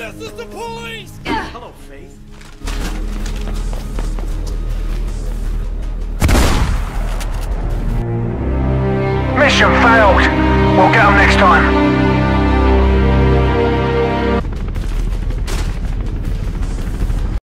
This is the police! Hello, Faith. Mission failed. We'll get them next time.